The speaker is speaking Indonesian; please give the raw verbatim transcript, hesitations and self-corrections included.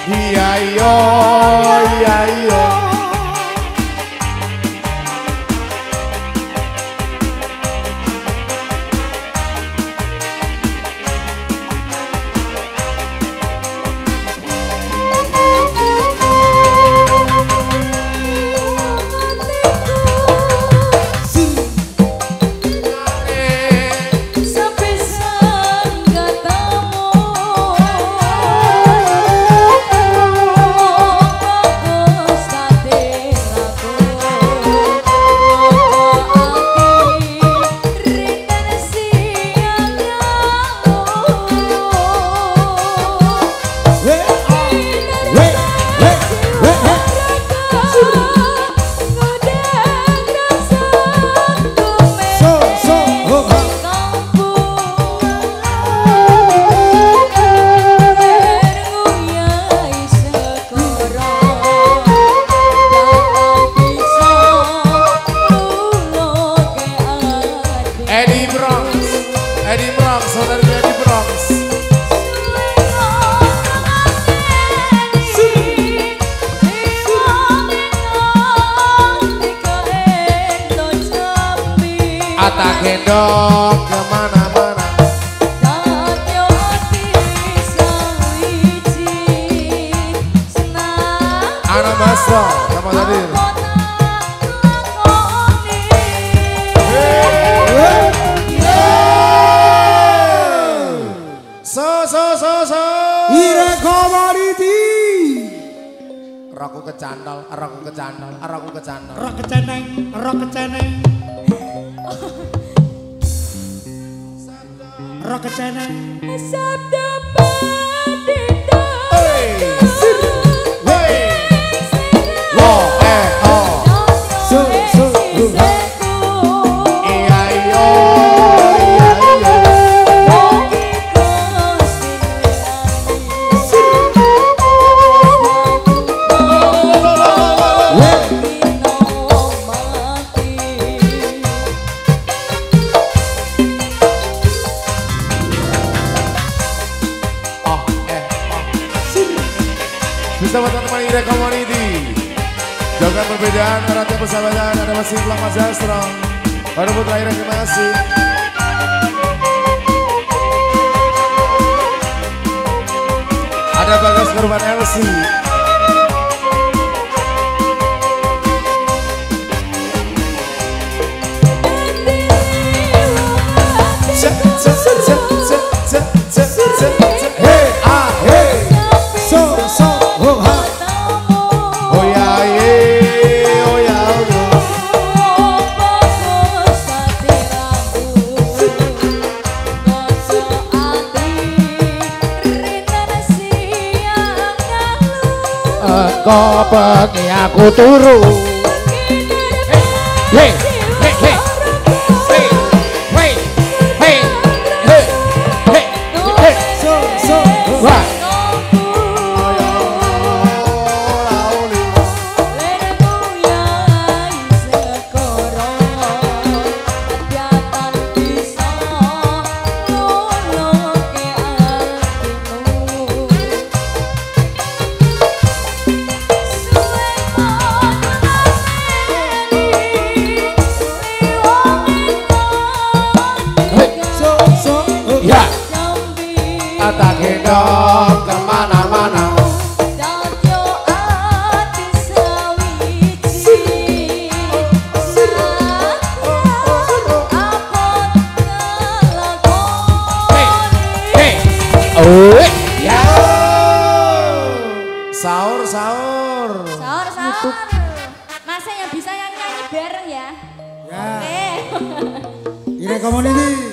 Iya iya iya iya. Tak gendong kemana-mana. Datyo bisa wiji senang. Anak Basro, sama hadir. So so so so. Ira Komoditi. Aku kecandal, aku kecandal, aku kecandal. Rok keceneng, rok keceneng. Rok keceneng. Sabda padita. Hey, hey. Wow, eh, oh. So so. Iya iya iya iya. Bersama teman-teman Ira Community, jaga perbedaan, eratnya persahabatan. Ada masih Blang Mas Astro, baru Putra Ira, terima kasih. Ada Bagas Korban L C. Hey ah hey. So so. Kau pergi aku turu. Hey, hey, hey, hey, hey, hey, hey, hey, hey, so so. wah. Tak gendong kemana-mana. Datyo ati sawiji Hey, hey, oh, ya. Sahur, sahur. Sahur, sahur. Masnya yang bisa yang nyanyi bareng ya. Ya. Oke. Ira Community.